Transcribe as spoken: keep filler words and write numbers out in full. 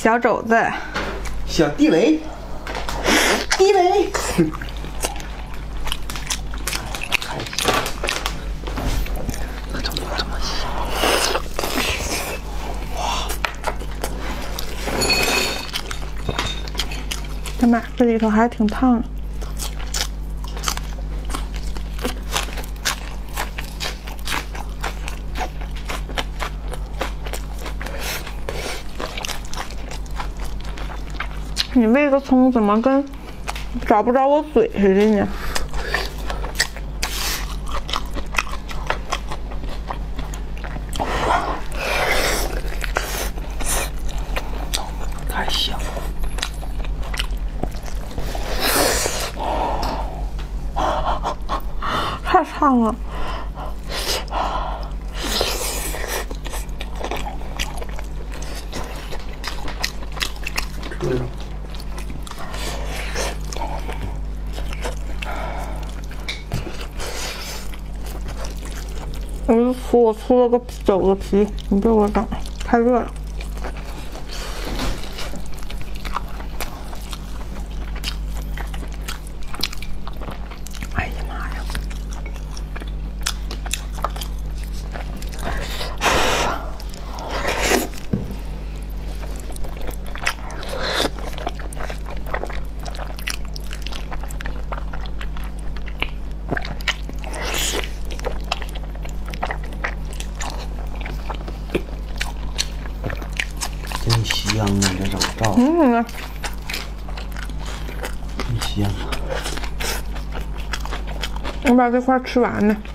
小肘子， 小地雷，地雷。 他妈，这里头还挺烫的。你喂个葱怎么跟找不着我嘴似的呢？ 太香了。 太烫了。 吃了。 我就搓，我搓了个肘子皮，你别给我整，太热了。哎呀妈呀！ 真香啊！这怎么照？ 嗯， 真香啊！ 我把这块吃完呢。